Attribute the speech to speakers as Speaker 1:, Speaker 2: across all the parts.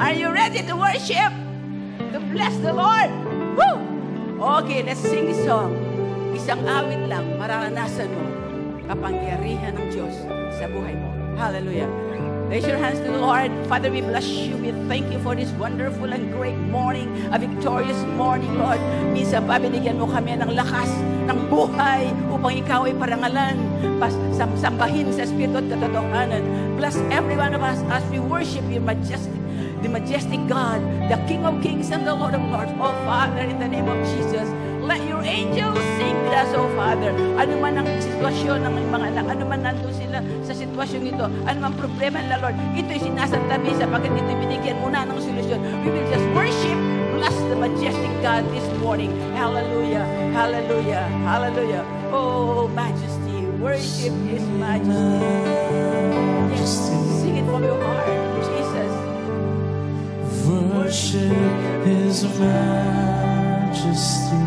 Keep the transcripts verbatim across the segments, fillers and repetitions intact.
Speaker 1: Are you ready to worship? To bless the Lord? Woo! Okay, let's sing this song. Isang awit lang, mararanasan mo kapangyarihan ng Diyos sa buhay mo. Hallelujah. Raise your hands to the Lord. Father, we bless you. We thank you for this wonderful and great morning, a victorious morning, Lord. Minsan pa, binigyan mo kami ng lakas, ng buhay, upang ikaw ay parangalan, sambahin sa Espiritu at katotohanan. Bless every one of us as we worship your majestic, the majestic God, the King of Kings and the Lord of Lords. Oh, Father, in the name of Jesus, let your angels sing with us, oh Father. Ano man ang sitwasyon ng mga anak, ano man nandun sila sa sitwasyon ito, ano man problema nila, Lord, ito'y sinasantabi sapagkat ito'y binigyan muna ng solusyon. We will just worship, bless the majestic God this morning. Hallelujah, hallelujah, hallelujah. Oh, majesty, worship His majesty. Yes, sing it from your heart, Jesus.
Speaker 2: Worship His majesty.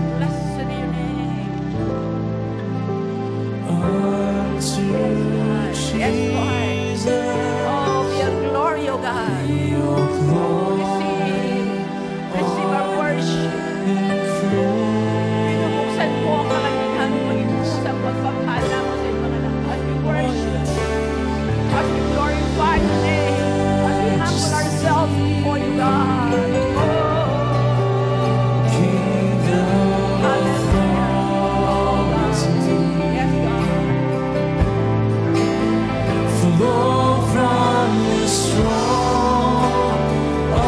Speaker 1: Yes, Lord. Oh, your glory, oh God. Receive, receive our worship. Pinubuksan po ang kalangihan mo, pinubuksan po ang pagpala mo sa mga anak. As we worship, as we glorify your name, as we humble ourselves before you, God. Oh,
Speaker 2: flow from His throne.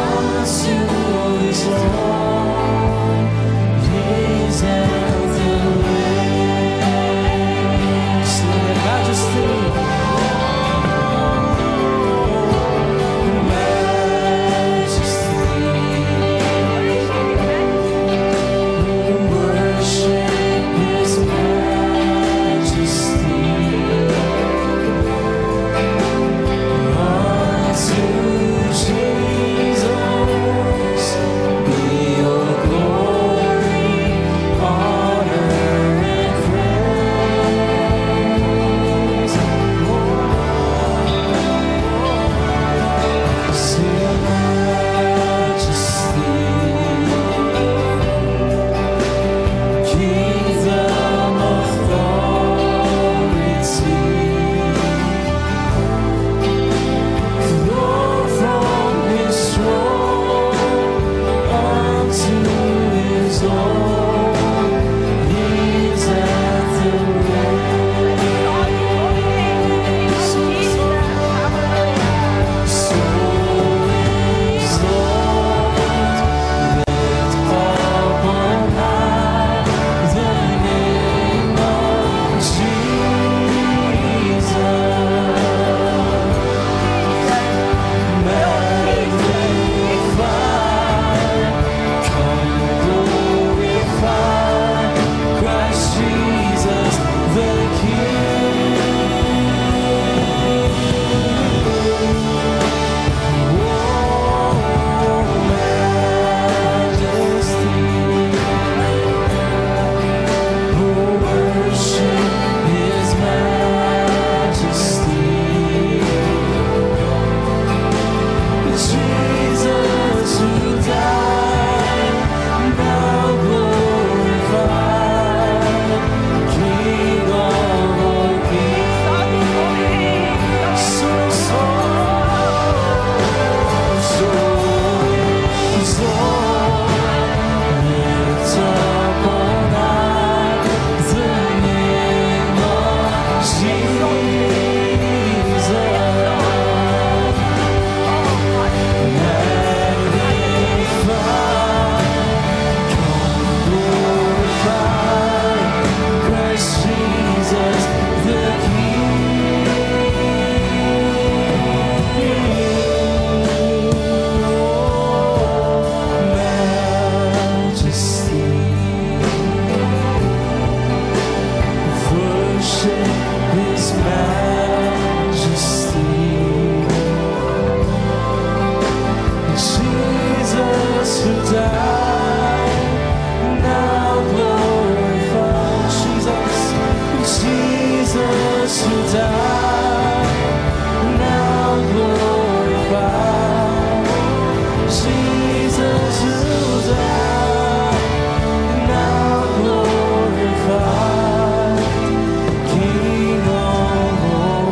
Speaker 2: Jesus who died, now glorified, King of all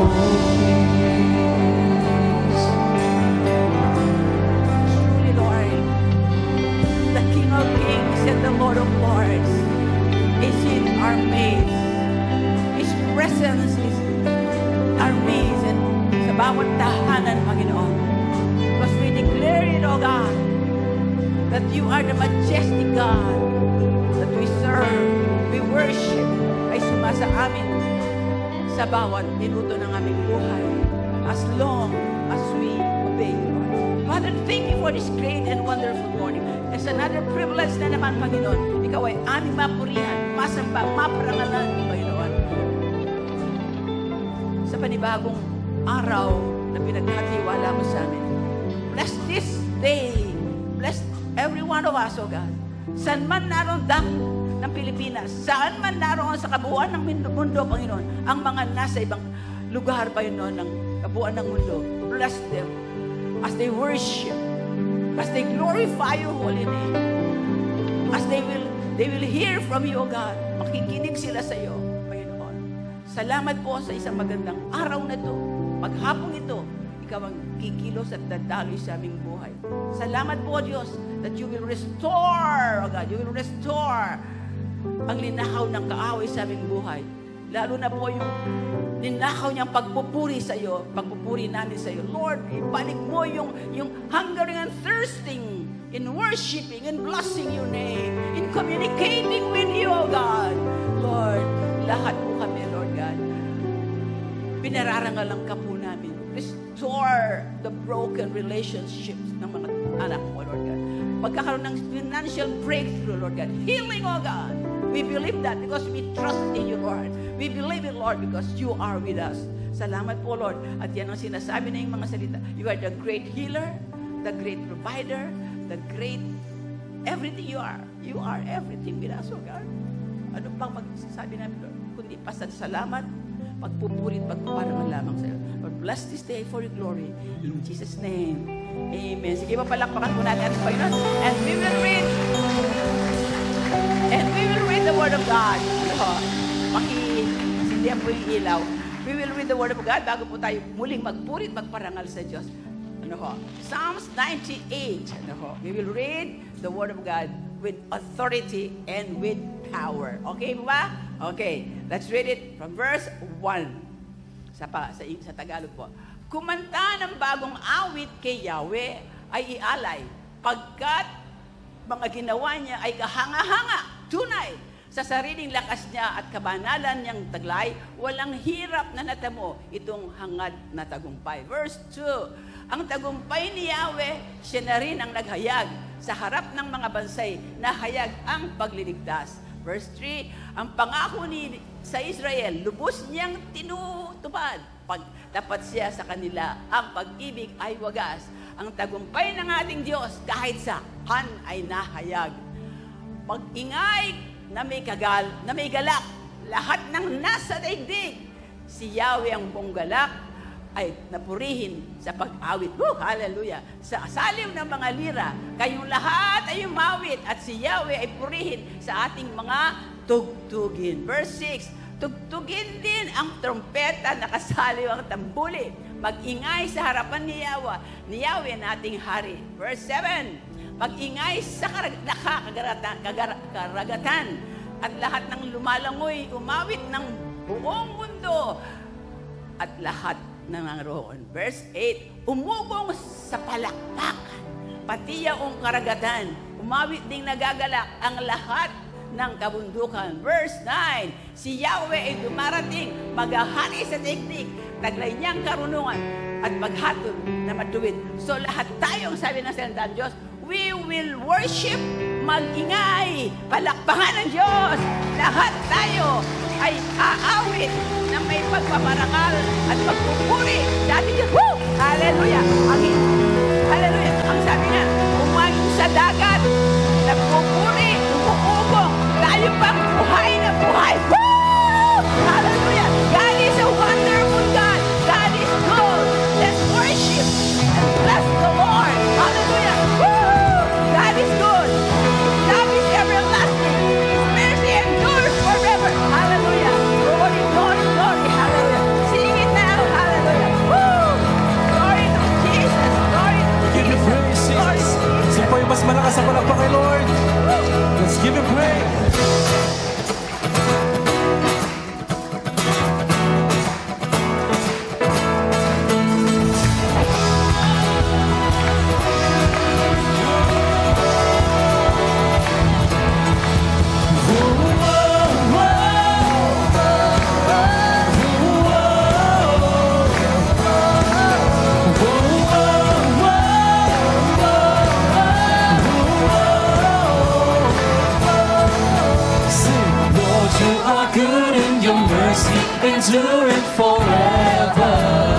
Speaker 2: kings.
Speaker 1: Truly, Lord, the King of Kings and the Lord of Lords is in our midst. His presence is our midst and sa bawat tahanan, Panginoon. Because we declare it, O God, that you are the majestic God that we serve, we worship, ay sumasa amin sa bawat minuto ng aming buhay as long as we obey you, Lord. Father, thank you for this great and wonderful morning. It's another privilege na naman, Panginoon. Ikaw ay aming mapurihan, masamba, maparangalan, Panginoon. Sa panibagong araw na pinaghatiwala mo sa amin. Bless this day. Bless every one of us, O God. Saan man naroon dako ng Pilipinas, saan man naroon sa kabuuan ng mundo, Panginoon, ang mga nasa ibang lugar, Panginoon, ng kabuuan ng mundo. Bless them as they worship, as they glorify your holy name, as they will they will hear from you, O God. Makikinig sila sa iyo, Panginoon. Salamat po sa isang magandang araw na ito. Maghapong ito, ikaw ang kikilos at dadaloy sa aming buhay. Salamat po, Diyos, that you will restore, O God, you will restore ang linakaw ng kaaway sa aming buhay. Lalo na po yung ninakaw niyang pagpupuri sa iyo, pagpupuri namin sa iyo. Lord, ibalik mo yung, yung hungering and thirsting in worshiping and blessing your name, in communicating with you, O God. Lord, lahat po kami, Lord God, pinararangalan ka po namin. Restore the broken relationships ng mga anak mo, Lord God. Pagkakaroon ng financial breakthrough, Lord God. Healing, O God. We believe that because we trust in you, Lord. We believe it, Lord, because you are with us. Salamat po, Lord. At yan ang sinasabi na yung mga salita. You are the great healer, the great provider, the great everything you are. You are everything with us, O God. Ano pang magsasabi namin, Lord? Kundi pasasalamat, pagpupurit, pagpaparangal lamang sa iyo. Lord, bless this day for your glory. In Jesus' name, amen. Sige, mapalakpakan po natin ating Panginoon. And we will read, and we will read the Word of God. Ano, makisindihan po yung ilaw. We will read the Word of God bago po tayo muling magpurit, magparangal sa Diyos. Ano ho? Psalms ninety-eight. Ano ho? We will read the Word of God with authority and with power. Okay ba? Okay. Let's read it from verse one. Sa, pa, sa, sa Tagalog po. Kumanta ng bagong awit kay Yahweh ay ialay, pagkat mga ginawa niya ay kahanga-hanga, tunay. Sa sariling lakas niya at kabanalan niyang taglay, walang hirap na natamo itong hangad na tagumpay. Verse two. Ang tagumpay ni Yahweh, siya na rin ang naghayag sa harap ng mga bansay na hayag ang pagliligtas. Verse three, ang pangako ni sa Israel, lubos niyang tinutupad. Pag tapat siya sa kanila, ang pag-ibig ay wagas. Ang tagumpay ng ating Diyos kahit sa han ay nahayag. Pag-ingay na may kagal, na may galak, lahat ng nasa daigdig, si Yahweh ang buong galak ay napurihin sa pag-awit. Woo! Hallelujah! Sa salim ng mga lira, kayong lahat ay umawit at si Yahweh ay purihin sa ating mga tugtugin. Verse six, tugtugin din ang trompeta na kasaliw ang tambuli. Mag-ingay sa harapan ni Yahweh, ni Yahweh nating hari. Verse seven, mag-ingay sa karag- nakakaragatan, kagar- karagatan at lahat ng lumalangoy, umawit ng buong mundo at lahat ng nangaroon. Verse eight, umugong sa palakpakan, pati yaong karagatan, umawit ding nagagalak ang lahat ng kabundukan. Verse nine, si Yahweh ay dumarating, maghahari sa daigdig, taglay niyang karunungan at paghatol na matuwid. So lahat tayong sabi ng salita ng Diyos, we will worship, mag-ingay, palakpakan ng Diyos. Lahat tayo ay aawit na may pagpaparangal at pagpupuri sa ating Diyos. Woo! Hallelujah! Ang, hallelujah! Ang sabi niya, umaging sa dagat, nagpupuri, umuugong, tayo pang buhay na buhay. Woo! Hallelujah! God is a wonderful God. God is good. Let's worship and bless the Lord. Hallelujah! Woo!
Speaker 2: Jesus. Sino pa yung mas malakas sa palakpak kay Lord? Let's give Him praise.
Speaker 3: Enduring forever.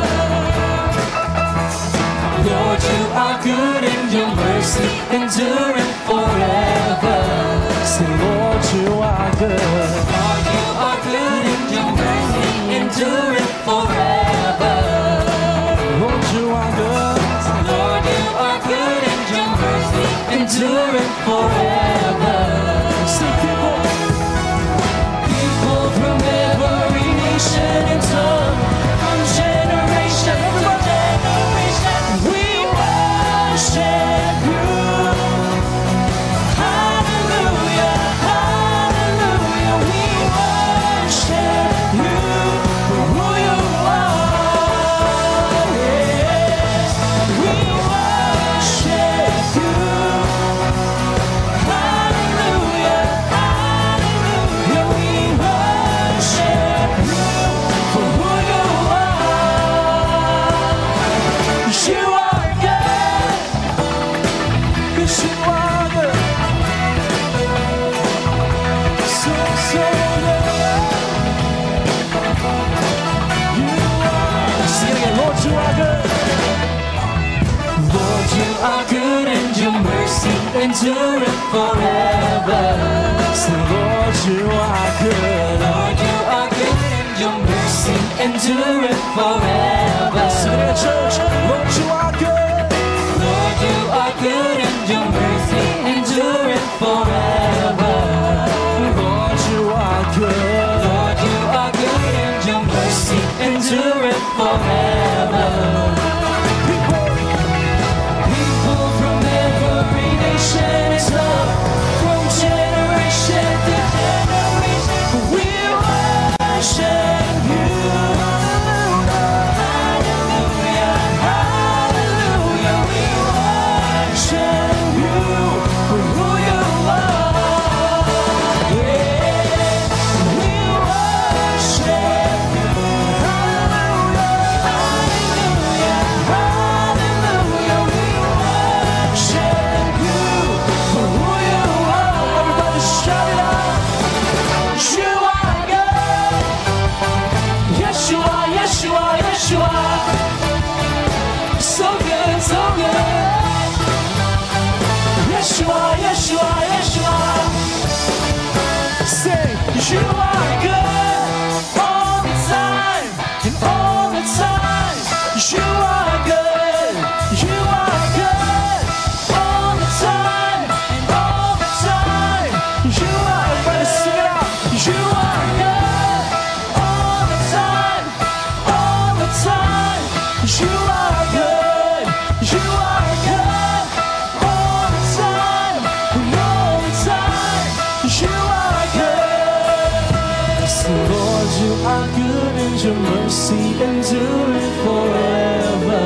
Speaker 3: Lord, you are good and your mercy enduring forever.
Speaker 2: Say, Lord, you are good.
Speaker 3: Lord, you are good and your mercy enduring forever.
Speaker 2: Lord, you are good.
Speaker 3: Lord, you are good and your mercy enduring forever.
Speaker 2: See people,
Speaker 3: people from every nation and tongue, from generation to generation, we worship you. Hallelujah, hallelujah, we worship you for who you are. Yes, we worship you. Hallelujah, hallelujah, we worship you for who you are. You are good.
Speaker 2: yes, you are good. So, so good. You are. Sing it again, Lord, you are good.
Speaker 3: Lord, you are good and your mercy enduring forever.
Speaker 2: Say, Lord, you are good.
Speaker 3: Lord, you are good and your mercy enduring forever.
Speaker 2: Sing it again, church. Lord, you are good.
Speaker 3: Lord, you are good and your mercy enduring forever.
Speaker 2: Lord, you are good.
Speaker 3: Lord, you are good and your mercy enduring forever.
Speaker 2: People,
Speaker 3: People from every nation and tongue, from generation to generation, we worship you. Hallelujah, hallelujah, we worship you for who you are. Yeah, we worship you. Hallelujah, hallelujah, hallelujah, we worship you for who you are. Everybody shout it out. You are good. Yes, you are, yes, you are, yes, you are. So good, so good. Yes, you are, yes, you are, yes, you are.
Speaker 2: say,
Speaker 3: You are good all the time and all the time. You are good. You are good all the time and all the time. You are good.
Speaker 2: sing it out.
Speaker 3: You are good all the time, all the time. You are good. You are good all the time, all the time. You are good.
Speaker 2: So, Lord, you are good and your mercy enduring forever.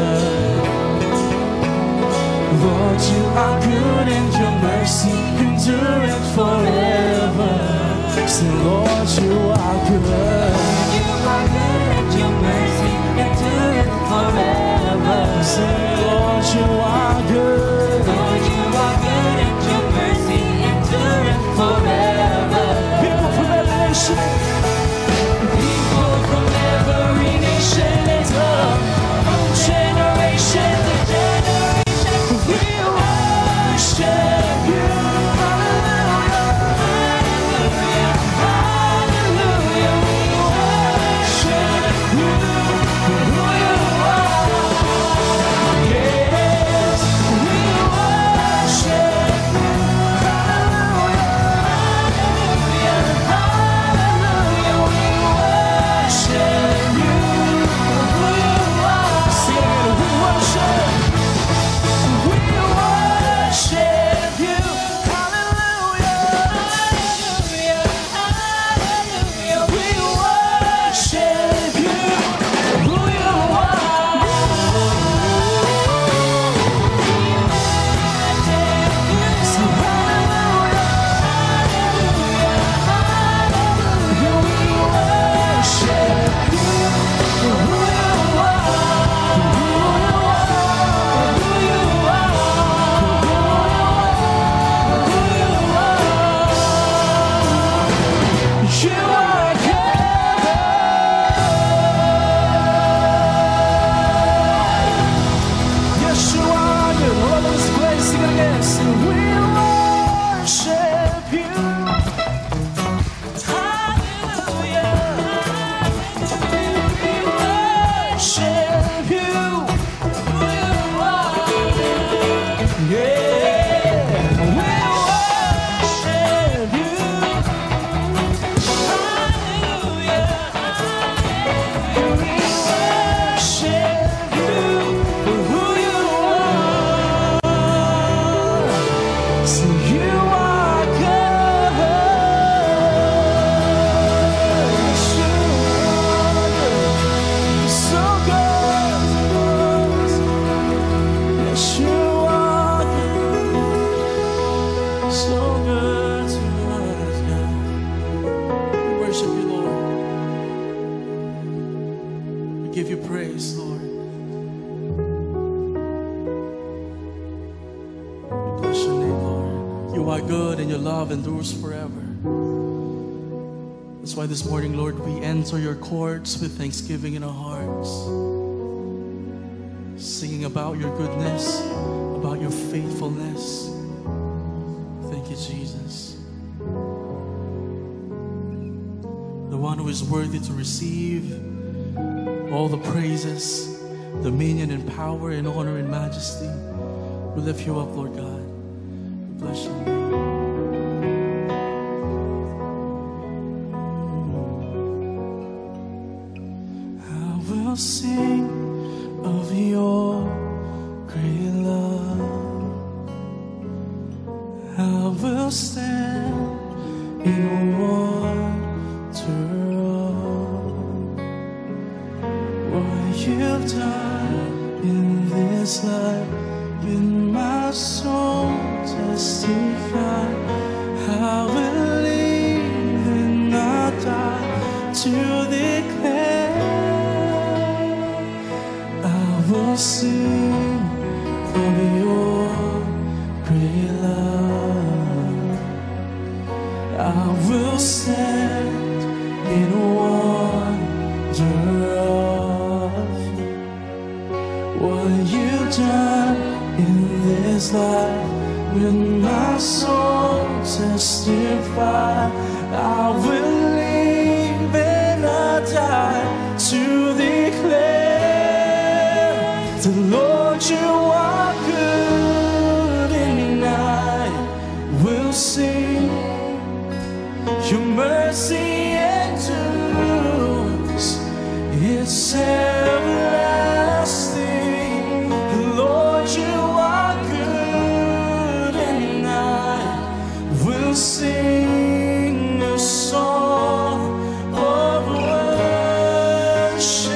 Speaker 2: Lord, you are good and your mercy enduring forever. So, Lord, you are good.
Speaker 3: You are good and your mercy enduring forever.
Speaker 2: Say, Lord, you are good.
Speaker 3: Lord, you are good and your mercy enduring forever.
Speaker 2: People from every nation,
Speaker 3: People from every nation and tongue, from generation to generation, we worship you. Hallelujah, hallelujah, hallelujah, we
Speaker 2: You are good and your love endures forever. That's why this morning, Lord, we enter your courts with thanksgiving in our hearts, singing about your goodness, about your faithfulness. Thank you, Jesus. The one who is worthy to receive all the praises, dominion and power and honor and majesty. We lift you up, Lord God. We bless your name. I'll sing of your great love. I will stand in wonder of what you've done in this life. In my soul testify, I will live and not die to declare. I will sing of your great love. I will stand in wonder of what you've done in this life. When my soul testify, I will live and not die to declare. The Lord, you are good, and I will sing. Your mercy endures, it's everlasting. The Lord, you are good, and I will sing a song of worship.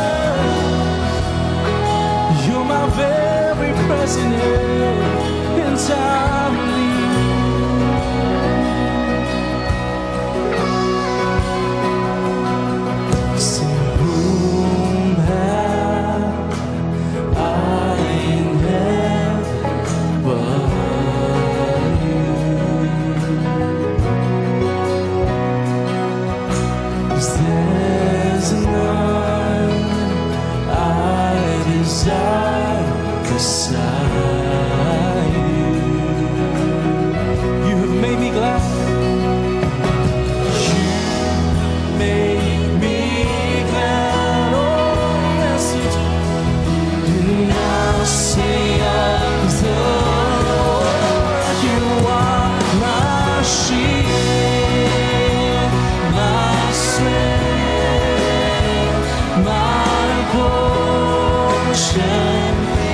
Speaker 3: You're my very present help in time of need. Sing, whom have I in heaven but you? 'Cause there's none I desire beside you. You have made me glad. You made me glad. Oh, yes, you do. And I'll sing of the Lord. You are my shield, my strength, my portion,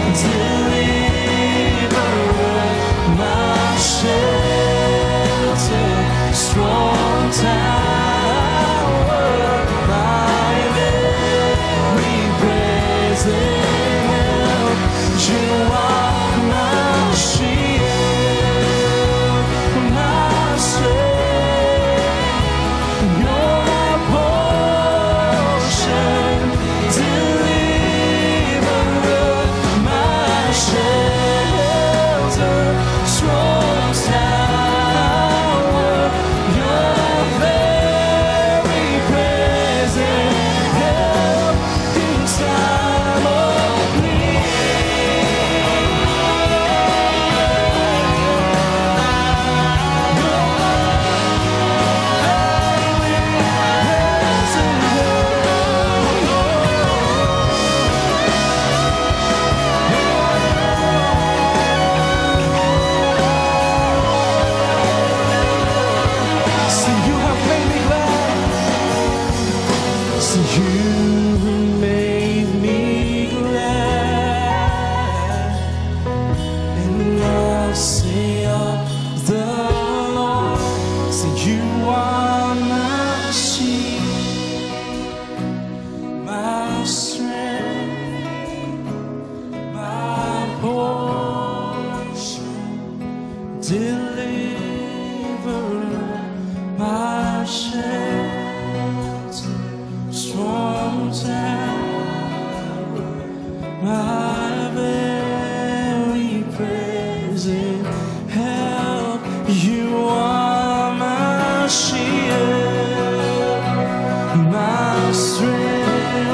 Speaker 3: deliverer, my shelter, strong tower, my very present help. You are my shield, my strength, you're my portion, deliverer, my shelter, strong tower, your very present help in time of need. So you have made me glad. So you made me glad. And I'll sing of the Lord. So you are my shield, my strength, my portion, deliverer, my shelter, strong tower, my very present help. You are my shield, my strength,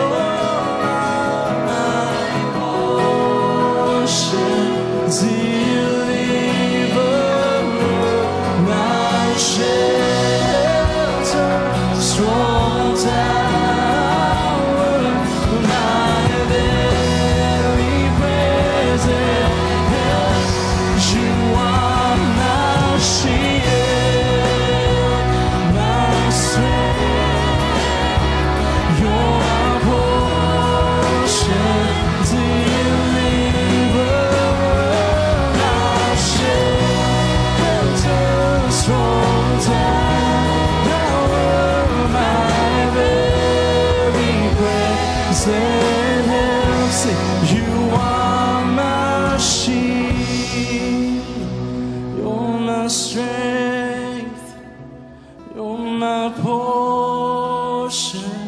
Speaker 3: my portion, deliverer, my shelter, strong tower, my very present help. You are my shield, my strength, your portion, deliverer, my shelter, strong tower, my very present help. Say, you are my shield, you're my strength, you're my portion,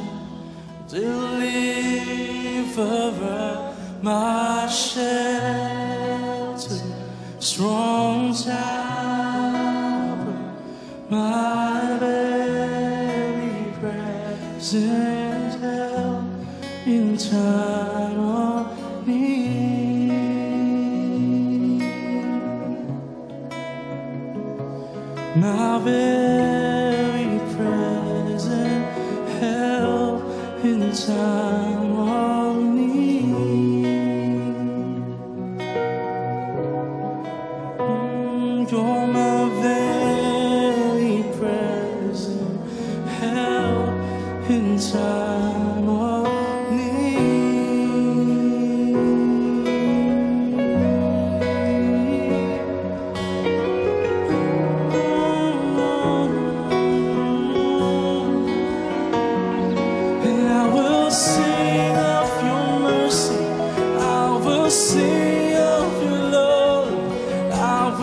Speaker 3: deliverer, my shelter, strong tower, my very present help in time of need. My very present help in time of need. Mm, You're my very present help in time of And I will sing of your mercy, I will sing of your love, I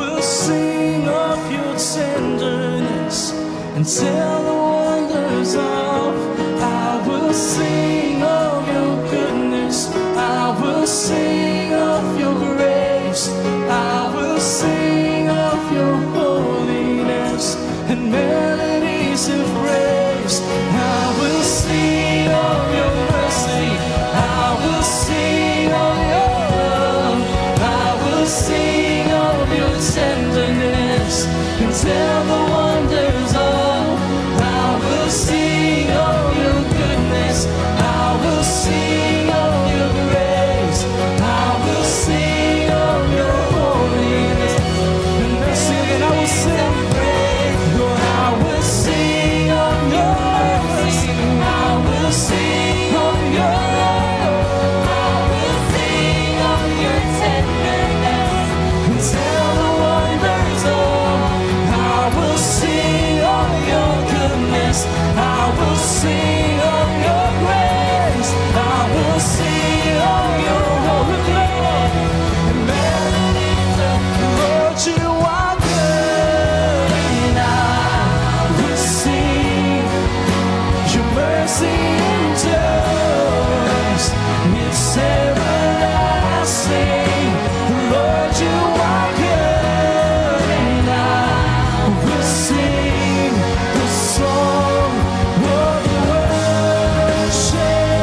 Speaker 3: sing of your tenderness and tell the wonders of. I will sing of your goodness. I will sing of your grace. I will sing of your holiness and melodies of praise. I will sing of your mercy. I will sing of your love. I will sing of your tenderness and tell the wonders of. I will sing of your goodness. I will sing of your grace. I will sing of your holiness and mercy. And I will sing. Lord, I will sing of your mercy. I will sing of your love. I will sing of your tenderness and tell the wonders of. I will sing of your goodness. I will sing of your grace. I will sing of your holy love and melodies of. Lord, you are good, and I will sing. Your mercy endures, it's everlasting. Lord, you are good, and I will sing the song of worship.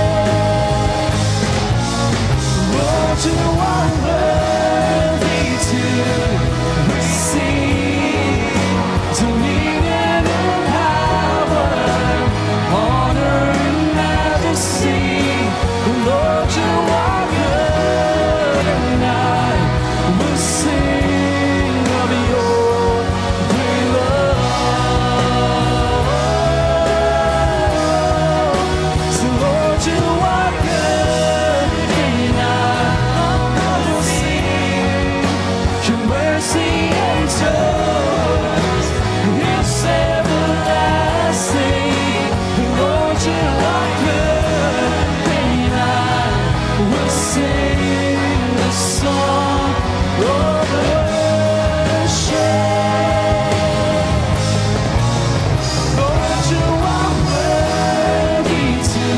Speaker 3: Lord, you are worthy to receive dominion and power, honor and majesty. Lord, you are good, and I will sing of your great love. So Lord, you are good, and I will sing. Your mercy endures, it's everlasting. Lord, you are good, and I will sing the song of worship. Lord, you are worthy to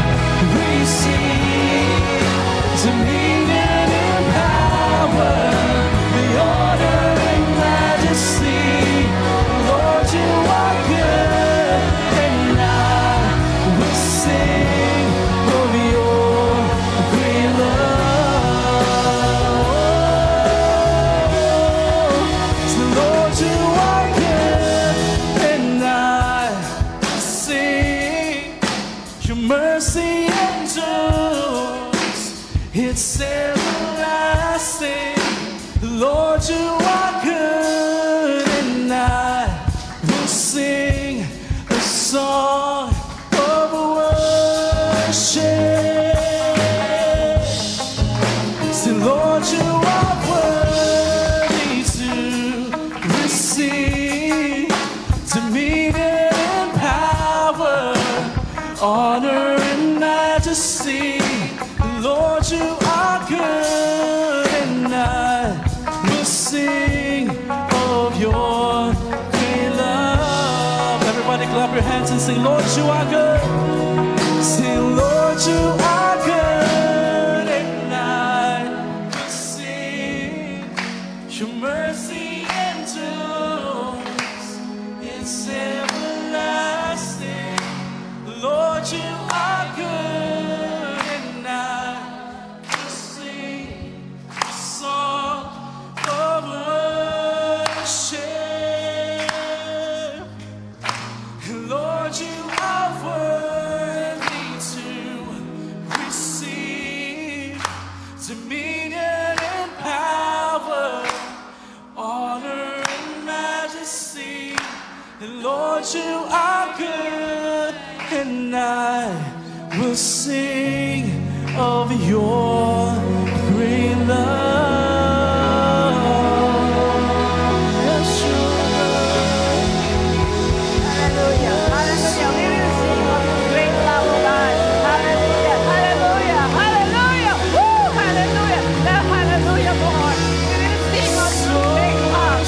Speaker 3: receive dominion and power, the honor and majesty. Lord, you are good, and I will sing of your great love. So Lord, you are good, and I will sing. Your mercy endures, it's everlasting. Lord, you are good, and I will sing a song of worship. Say, Lord, you are worthy to receive dominion and power, honor and majesty. Lord, you are good, and I will sing of your great love. Everybody clap your hands and sing, Lord, you are good. Sing, Lord, you are good, and I will sing. Your mercy endures, it's everlasting. Lord, you are good, and I will sing a song of worship. Lord, you are worthy to receive dominion and power, honor and majesty. Lord, you are good, and I will sing of your great love. Yes, you are.
Speaker 1: Hallelujah. Hallelujah. We will sing of your great love, oh God. Hallelujah. Hallelujah. Hallelujah. Woo! Hallelujah. The hallelujah, Lord. We will sing of your great love.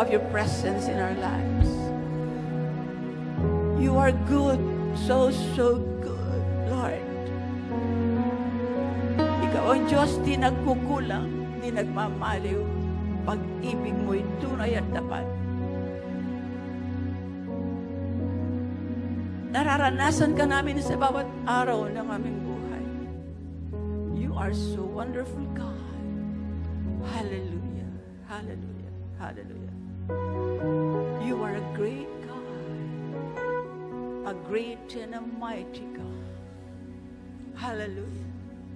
Speaker 1: of your presence in our lives. You are good, so, so good, Lord. Ikaw ang Diyos, di nagkukulang, di nagmamaliw. Pag-ibig mo'y tunay at tapat. Nararanasan ka namin sa bawat araw ng aming buhay. You are so wonderful, God. Hallelujah, hallelujah, hallelujah. You are a great God, a great and a mighty God. Hallelujah.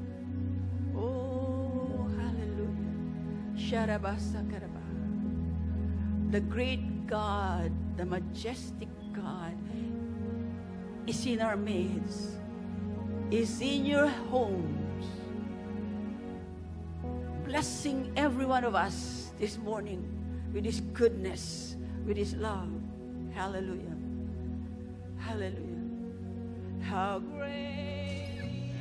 Speaker 1: Oh, hallelujah. Sharabasakaraba. The great God, the majestic God is in our midst, is in your homes, blessing every one of us this morning with His goodness, with His love. Hallelujah. Hallelujah. How great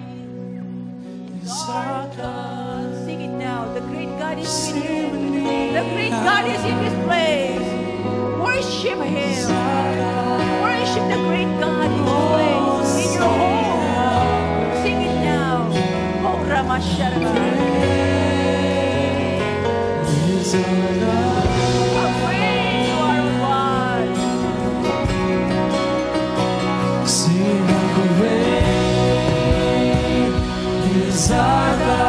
Speaker 1: is our God. Sing it now. The great God is with you. The great God is in this place. Worship Him. Worship the great God in this place. In your home. Sing it now. Oh, Ramasharama. How great you are, God.
Speaker 3: See how great is our God.